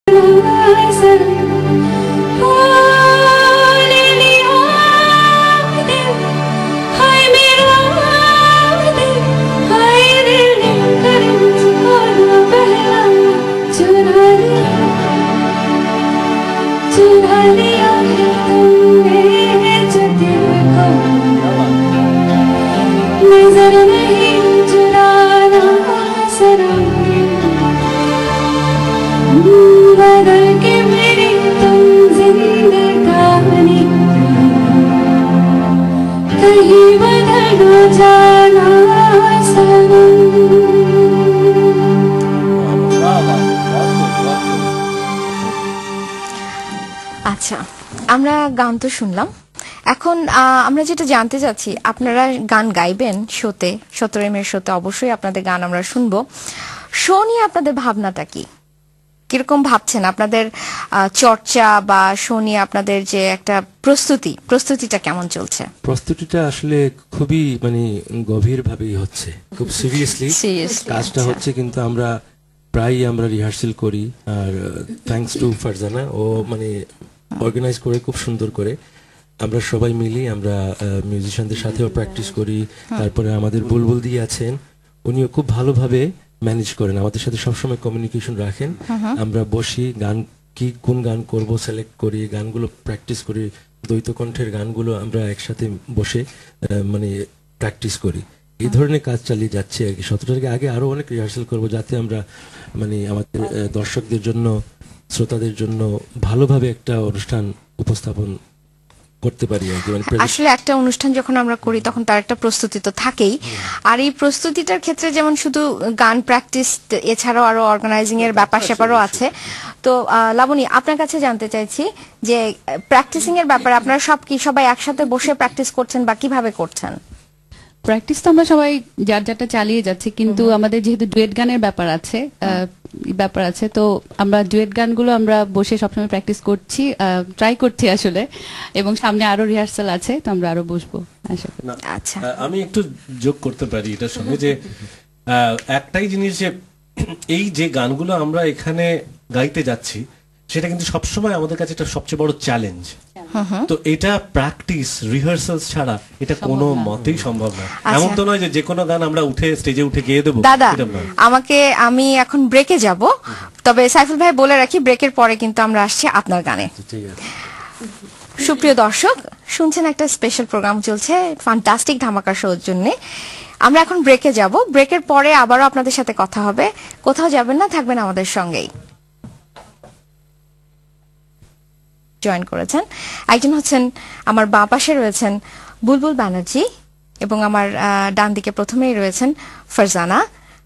আচ্ছা, আমরা গান তো শুনলাম, এখন আমরা যেটা জানতে চাচ্ছি, আপনারা গান গাইবেন শোতে, 17 মে শোতে অবশ্যই আপনাদের গান আমরা শুনবো। শো নিয়ে আপনাদের ভাবনাটা কি, কিরকম ভাবছেন? আপনাদের চর্চা বা শো নিয়ে আপনাদের যে একটা প্রস্তুতিটা কেমন চলছে? প্রস্তুতিটা আসলে খুবই গভীর ভাবেই হচ্ছে, খুব সিরিয়াসলি কাজটা হচ্ছে, কিন্তু আমরা রিহার্সেল করি। আর থ্যাঙ্কস টু ফারজানা, ও অর্গানাইজ করে খুব সুন্দর করে আমরা সবাই মিলি, আমরা মিউজিশিয়ানদের সাথেও প্র্যাকটিস করি। তারপরে আমাদের বুলবুল দি আছেন, উনিও খুব ভালোভাবে ম্যানেজ করেন, আমাদের সাথে সবসময় কমিউনিকেশন রাখেন। আমরা বসি, কোন গান করব সিলেক্ট করি, গানগুলো প্র্যাকটিস করি, দ্বৈত কণ্ঠের গানগুলো আমরা একসাথে বসে প্র্যাকটিস করি। এই ধরনের কাজ চালিয়ে যাচ্ছে আর কি। 17 তারিখে আগে আরো অনেক রিহার্সাল করবো, যাতে আমরা আমাদের দর্শকদের জন্য, শ্রোতাদের জন্য ভালোভাবে একটা অনুষ্ঠান উপস্থাপন করতে পারি আর কি। আসলে একটা অনুষ্ঠান যখন আমরা করি তখন তার একটা প্রস্তুতি তো থাকেই, আর এই প্রস্তুতিটার ক্ষেত্রে যেমন শুধু গান প্র্যাকটিস, এছাড়াও আরো অর্গানাইজিং এর ব্যাপার স্যাপারও আছে। তো লাবণী, আপনার কাছে জানতে চাইছি যে প্র্যাকটিসিং এর ব্যাপারে আপনারা সবাই একসাথে বসে প্র্যাকটিস করছেন বা কিভাবে করছেন? প্র্যাকটিস তো আমরা সবাই যার যারটা চালিয়ে যাচ্ছি, কিন্তু আমাদের যেহেতু ডুয়েট গানের ব্যাপার আছে, তো আমরা ডুয়েট গানগুলো আমরা বসে সবসময় প্র্যাকটিস করছি, ট্রাই করছি আসলে, এবং সামনে আরো রিহার্সাল আছে, তো আমরা আরো বসবো আশা করি। আচ্ছা, আমি একটু যোগ করতে পারি এটার সঙ্গে, যে একটাই জিনিস, যে এই যে গানগুলো আমরা এখানে গাইতে যাচ্ছি সেটা কিন্তু সবসময় আমাদের কাছে এটা সবচেয়ে বড় চ্যালেঞ্জ। তো এটা প্র্যাকটিস রিহার্সাল ছাড়া এটা কোনো মতেই সম্ভব না। এমন তো নয় যে কোনো গান আমরা স্টেজে উঠে গেয়ে দেবো। দাদা, আমি এখন ব্রেকে যাব, তবে সাইফুল ভাই বলে রাখি, ব্রেকের পরে কিন্তু আমরা আসছি আপনার গানে। সুপ্রিয় দর্শক, শুনছেন একটা স্পেশাল প্রোগ্রাম চলছে ফ্যান্টাস্টিক ধামাকা শোর জন্য। আমরা এখন ব্রেকে যাব, ব্রেকের পরে আবারও আপনাদের সাথে কথা হবে। কোথাও যাবেন না, থাকবেন আমাদের সঙ্গেই। জয়েন করেছেন, একজন হচ্ছেন আমার বাঁ পাশে রয়েছেন বুলবুল ব্যানার্জি, এবং আমার ডান দিকে প্রথমেই রয়েছেন ফারজানা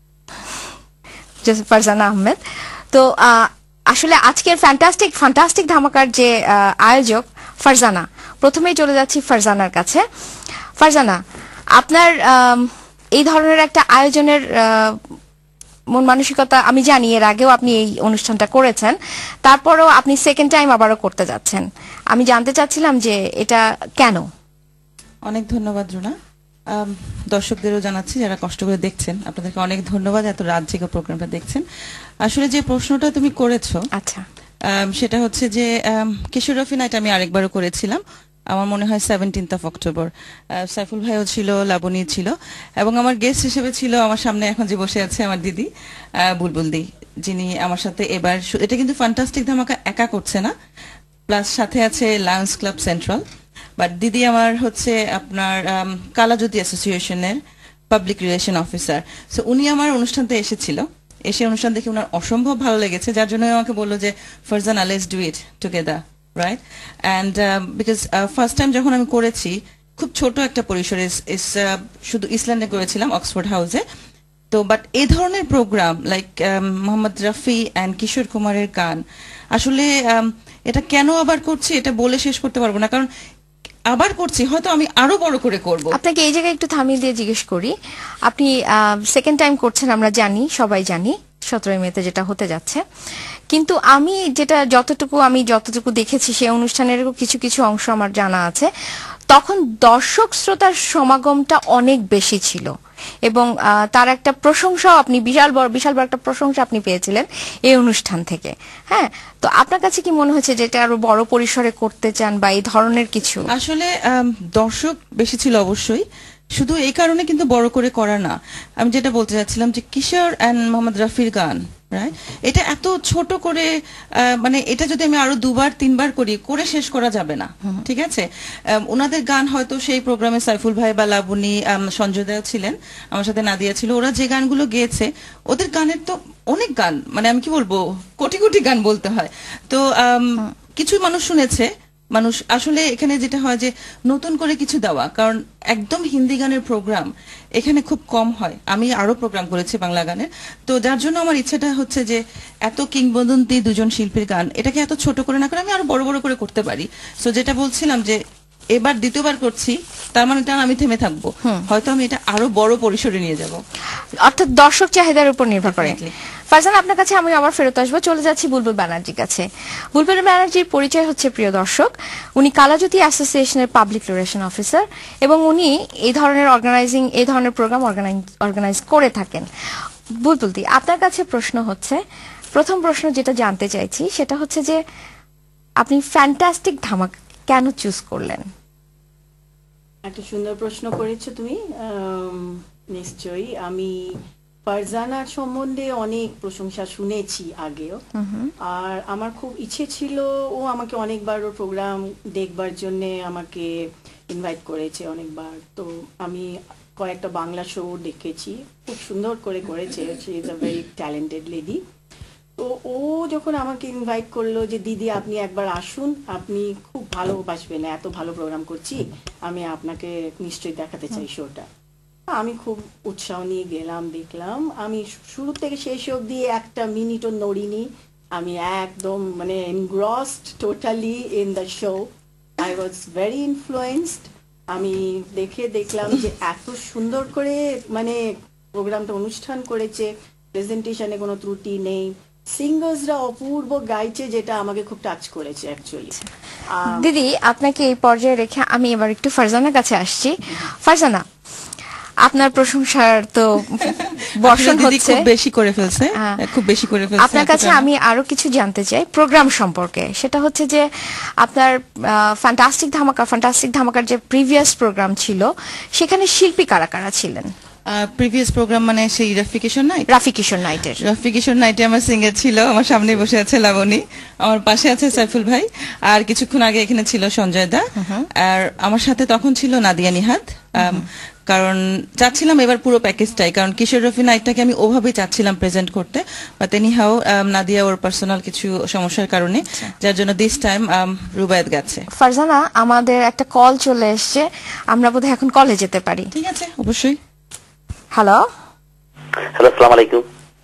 আহমেদ। তো আসলে আজকের ফ্যান্টাস্টিক ধামাকার যে আয়োজক ফারজানা, প্রথমেই চলে যাচ্ছি ফারজানার কাছে। ফারজানা, আপনার এই ধরনের একটা আয়োজনের মন মানসিকতা আমি জানি, এর আগেও আপনি এই অনুষ্ঠানটা করেছেন, তারপরেও আপনি সেকেন্ড টাইম আবারও করতে যাচ্ছেন। আমি জানতে চাচ্ছিলাম যে এটা কেন? অনেক ধন্যবাদ রুনা, দর্শকদেরও জানাচ্ছি যারা কষ্ট করে দেখছেন, আপনাদেরকে অনেক ধন্যবাদ এত রাত জেগে প্রোগ্রামটা দেখছেন। আসলে যে প্রশ্নটা তুমি করেছো, আচ্ছা, সেটা হচ্ছে যে কিশোর রফি নাইট আমি আরেকবারও করেছিলাম, আমার মনে হয় 17 অক্টোবর। সাইফুল ভাইও ছিল, লাবণী ছিল, এবং আমার গেস্ট হিসেবে ছিল আমার সামনে এখন যে বসে আছে আমার দিদি বুলবুল দি, যিনি আমার সাথে এবার, এটা কিন্তু ফ্যান্টাস্টিক ধামাকা একা করছে না, প্লাস সাথে আছে লায়ন্স ক্লাব সেন্ট্রাল। বাট দিদি আমার হচ্ছে আপনার কালাজ্যোতি অ্যাসোসিয়েশনের পাবলিক রিলেশন অফিসার। সো উনি আমার অনুষ্ঠানতে এসেছিল, এসে অনুষ্ঠান দেখে ওনার অসম্ভব ভালো লেগেছে, যার জন্য আমাকে বললো যে Farzana, let's do it together, right? And because first time যখন আমি করেছি খুব ছোট একটা পরিসরে, শুধু ইসল্যান্ডে করেছিলাম, অক্সফোর্ড হাউসে। তো বাট এই ধরনের programme like Mohammad Rafi and Kishore কুমারের গান, আসলে এটা কেন আবার করছি এটা বলে শেষ করতে পারবো না, কারণ আবার করছি, হয়তো আমি আরো বড় করে করব। আপনাকে এই জায়গায় একটু থামিয়ে দিয়ে জিজ্ঞেস করি, আপনি সেকেন্ড টাইম করছেন, আমরা জানি, সবাই জানি 17 মেতে যেটা হতে যাচ্ছে, কিন্তু আমি যতটুকু দেখেছি সেই অনুষ্ঠানের কিছু অংশ আমার জানা আছে, তখন দর্শক শ্রোতার সমাগমটা অনেক বেশি ছিল এবং তার একটা প্রশংসাও আপনি বিশাল বড় একটা প্রশংসা আপনি পেয়েছিলেন এই অনুষ্ঠান থেকে। হ্যাঁ, তো আপনার কাছে কি মনে হচ্ছে যে এটা আরো বড় পরিসরে করতে চান বা এই ধরনের কিছু? আসলে দর্শক বেশি ছিল অবশ্যই, শুধু এই কারণে কিন্তু বড় করে করা না। আমি যেটা বলতে চাচ্ছিলাম যে কিশোর অ্যান্ড মোহাম্মদ রাফির গান, রাইট, এটা এত ছোট করে মানে এটা যদি আমি আরো 2বার 3বার করে শেষ করা যাবে না। ঠিক আছে, ওনাদের গান হয়তো সেই প্রোগ্রামে সাইফুল ভাই বা লাবণী, সঞ্জয় দা ছিলেন, আমার সাথে নাদিয়া ছিল, ওরা যে গানগুলো গেয়েছে, ওদের গানের তো অনেক গান, মানে আমি কি বলবো, কোটি কোটি গান বলতে হয়। তো কিছু মানুষ শুনেছে, মানুষ আসলে এখানে যেটা হয় যে নতুন করে কিছু দেওয়া, কারণ একদম হিন্দি গানের প্রোগ্রাম এখানে খুব কম হয়। আমি আরো প্রোগ্রাম করেছি বাংলা গানের, তো যার জন্য আমার ইচ্ছাটা হচ্ছে যে এত কিংবদন্তি দুজন শিল্পীর গান, এটাকে এত ছোট করে না করে আমি আরো বড় বড় করে করতে পারি। সো যেটা বলছিলাম যে এবার দ্বিতীয়বার করছি, তার মানে এটা আমি থেমে থাকবো, হয়তো আমি এটা আরো বড় পরিসরে নিয়ে যাব, অর্থাৎ দর্শক চাহিদার উপর নির্ভর করে। ফারজানা, আপনার কাছে আমি আবার ফেরত আসবো, চলে যাচ্ছি বুলবুল ব্যানার্জির কাছে। বুলবুল ব্যানার্জির পরিচয় হচ্ছে, প্রিয় দর্শক, উনি কালাজ্যোতি অ্যাসোসিয়েশনের পাবলিক রিলেশন অফিসার এবং উনি এই ধরনের প্রোগ্রাম অর্গানাইজ করে থাকেন। বুলবুলদি, আপনার কাছে প্রশ্ন হচ্ছে, প্রথম প্রশ্ন যেটা জানতে চাইছি সেটা হচ্ছে যে আপনি ফ্যান্টাস্টিক ধামাকা কেন চুজ করলেন? একটা সুন্দর প্রশ্ন করেছো তুমি। নিশ্চয়ই আমি ফারজানার সম্বন্ধে অনেক প্রশংসা শুনেছি আগেও, আর আমার খুব ইচ্ছে ছিল, ও আমাকে অনেকবার ওর প্রোগ্রাম দেখবার জন্য আমাকে ইনভাইট করেছে অনেকবার। তো আমি কয়েকটা বাংলা শো দেখেছি, খুব সুন্দর করে করেছে, she is a very talented lady. তো ও যখন আমাকে ইনভাইট করলো যে দিদি আপনি একবার আসুন, আপনি খুব ভালোবাসবেন, এত ভালো প্রোগ্রাম করছি, আমি আপনাকে নিশ্চয়ই দেখাতে চাই শোটা। আমি খুব উৎসাহ নিয়ে গেলাম, দেখলাম। আমি শুরু থেকে শেষ অবধি একটা মিনিটও নড়িনি, আমি একদম মানে engrossed totally in the show. I was very influenced. আমি দেখলাম যে এত সুন্দর করে মানে প্রোগ্রামটা অনুষ্ঠান করেছে, প্রেজেন্টেশনে কোনো ত্রুটি নেই, সিঙ্গার্সরা অপূর্ব গাইছে, যেটা আমাকে খুব টাচ করেছে অ্যাকচুয়ালি। দিদি, আপনাকে এই পর্যায়ে রেখে আমি এবার একটু ফারজানার কাছে আসছি। ফারজানা, আপনার প্রশংসার তো বর্ষণ হচ্ছে, খুব বেশি করে ফেলছে, খুব বেশি করে ফেলছে। আপনার কাছে আমি আরো কিছু জানতে চাই প্রোগ্রাম সম্পর্কে। সেটা হচ্ছে যে আপনার ফ্যান্টাস্টিক ধামাকার যে প্রিভিয়াস প্রোগ্রাম ছিল, সেখানে শিল্পী কারা কারা ছিলেন? প্রিভিয়াস প্রোগ্রাম মানে সেই রাফি কিশোর নাইটে আমার সিঙ্গার ছিল, আমার সামনে বসে আছে লাবণী, আমার পাশে আছে সাইফুল ভাই, আর কিছুক্ষণ আগে এখানে ছিল সঞ্জয় দা, আর আমার সাথে তখন ছিল নাদিয়া নিহাদ। কারণ চাচ্ছিলাম এবার পুরো প্যাকেজটাই, কারণ কিশোর রফি নাইটটাকে আমি ওভাবেই চাচ্ছিলাম প্রেজেন্ট করতে, বাট এনিহাউ নাদিয়া ওর পার্সোনাল কিছু সমস্যার কারণে, যার জন্য দিস টাইম রুবায়েত গেছে। ফারজানা, আমাদের একটা কল চলে এসছে, আমরা বোধহয় এখন কলে যেতে পারি। ঠিক আছে, অবশ্যই। হ্যালো, আসসালামু আলাইকুম।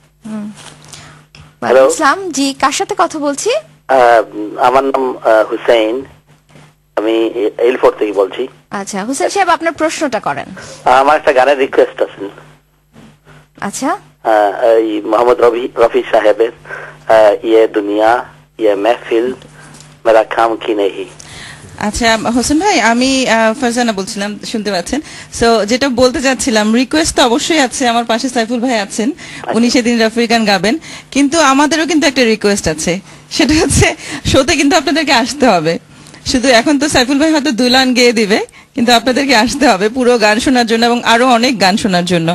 ওয়ালাইকুম আসসালাম। জি, কার সাথে কথা বলছি? আমার নাম হুসেইন, আমি এলফোর থেকে বলছি। আচ্ছা হুসেন সাহেব, আপনার প্রশ্নটা করেন। আমার একটা গানের রিকোয়েস্ট আছে। আচ্ছা, এই মোহাম্মদ রফি সাহেবের ইয়ে দুনিয়া ইয়ে মেহফিল মেরা কাম কি নেহি। আচ্ছা হোসেন ভাই, আমি ফারজানা বলছিলাম, শুনতে পাচ্ছেন? সো যেটা বলতে চাচ্ছিলাম, রিকোয়েস্ট তো অবশ্যই আছে, আমার পাশে সাইফুল ভাই আছেন, উনি সেদিন রাফির গান গাবেন, কিন্তু আমাদেরও কিন্তু একটা রিকোয়েস্ট আছে, সেটা হচ্ছে শোতে কিন্তু আপনাদেরকে আসতে হবে। শুধু এখন তো সাইফুল ভাই হয়তো দুলান গেয়ে দিবে, কিন্তু আপনাদেরকে আসতে হবে পুরো গান শোনার জন্য এবং আরো অনেক গান শোনার জন্য।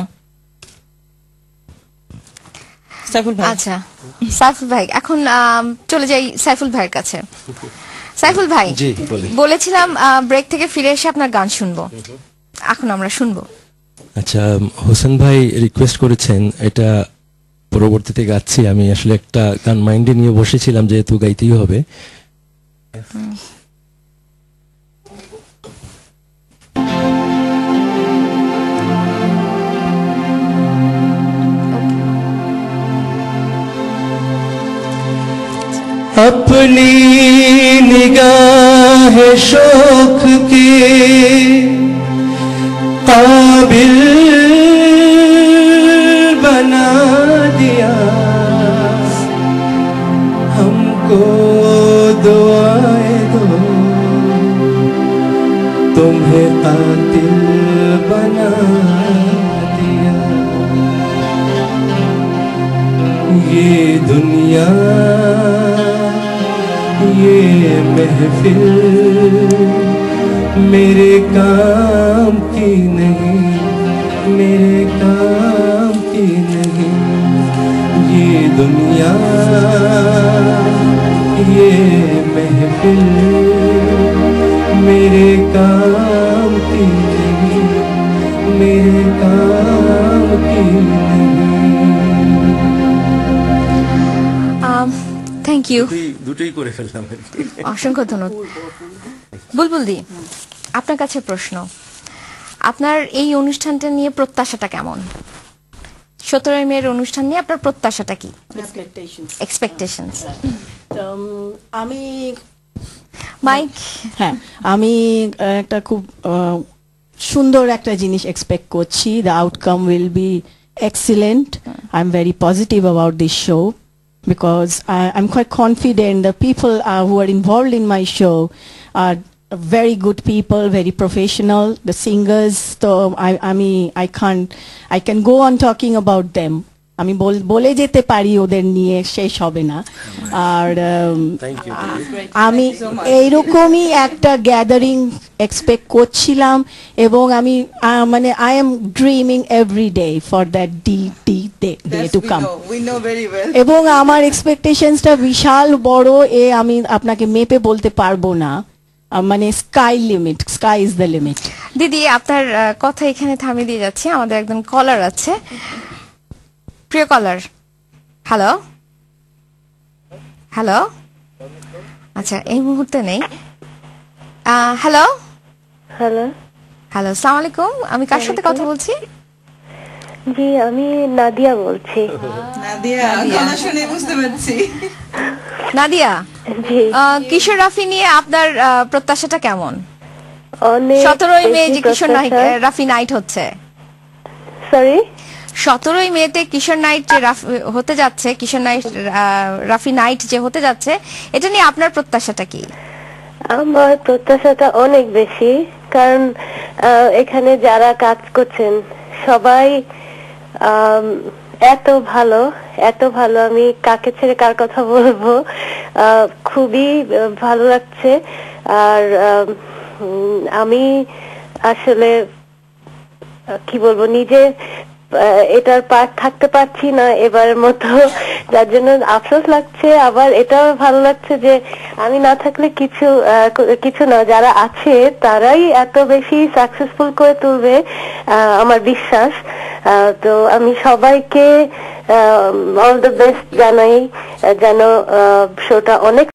সাইফুল ভাই। আচ্ছা সাইফুল ভাই, এখন চলে যাই সাইফুল ভাইয়ের কাছে। সাইফুল ভাই, বলেছিলাম ব্রেক থেকে ফিরে এসে আপনার গান শুনবো, এখন আমরা শুনবো। আচ্ছা, হোসেন ভাই রিকোয়েস্ট করেছেন, এটা পরবর্তীতে গাচ্ছি। আমি আসলে একটা গান মাইন্ডে নিয়ে বসেছিলাম, যেহেতু গাইতেই হবে। अपनी निगाह शौक के काबिल बना दिया, हमको दुआएं दो, तुम्हें कातिल बना दिया। ये दुनिया ये महफिल मेरे काम की नहीं, मेरे काम की नहीं। ये दुनिया ये महफिल मेरे काम की नहीं, मेरे काम की नहीं। থ্যাংক ইউ, দুটোই করে ফেললাম। অসংখ্য ধন্যবাদ। বুলবুল দি, আপনার কাছে প্রশ্ন, আপনার এই অনুষ্ঠানটা নিয়ে প্রত্যাশাটা কেমন? 17 মের অনুষ্ঠান নিয়ে আপনার প্রত্যাশাটা কি? এক্সপেকটেশনস। আমি মাইক। হ্যাঁ, আমি একটা খুব সুন্দর একটা জিনিস এক্সপেক্ট করছি। The outcome will be excellent. I am very positive about this show because I'm quite confident the people who are involved in my show are very good people, very professional. The singers, so I can go on talking about them. আমি বলে যেতে পারি ওদের নিয়ে শেষ হবে না। আর আমি এইরকমই একটা গ্যাদারিং এক্সপেক্ট করছিলাম এবং আমি মানে I am dreaming every day for that day to come. এবং আমার এক্সপেকটেশনসটা বিশাল বড়, আমি আপনাকে মেপে বলতে পারবো না। মানে স্কাই ইজ দ্য লিমিট। দিদি, আপনার কথা এখানে থামিয়ে দিয়ে যাচ্ছি, আমাদের একজন কলার আছে। প্রিয় কলার, হ্যালো হ্যালো। আচ্ছা, এই মুহূর্তে নেই। হ্যালো হ্যালো হ্যালো, আসসালামু আলাইকুম। আমি কার সাথে কথা বলছি? জি, আমি নাদিয়া বলছি। নাদিয়া, কিশোর রাফি নিয়ে আপনার প্রত্যাশাটা কেমন? 17ই মে যে কিশোর রাফি নাইট হচ্ছে, সরি 17ই মেতে কিশোর নাইট যে হতে যাচ্ছে, কিশোর নাইট রাফি নাইট যে হতে যাচ্ছে, এটা নিয়ে আপনার প্রত্যাশাটা কি? আমার প্রত্যাশাটা অনেক বেশি, কারণ এখানে যারা কাজ করছেন সবাই এত ভালো, এত ভালো। আমি কাকে ছেড়ে কার কথা বলবো, খুবই ভালো লাগছে। আর আমি আসলে কি বলবো, নিজে এটার পার্ট থাকতে পারছি না এবারের মতো, যার জন্য আফসোস লাগছে। আবার এটাও ভালো লাগছে যে আমি না থাকলে কিছু না, যারা আছে তারাই এত বেশি সাকসেসফুল করে তুলবে আমার বিশ্বাস। তো আমি সবাইকে অল দ্য বেস্ট জানাই, যেন শোটা অনেক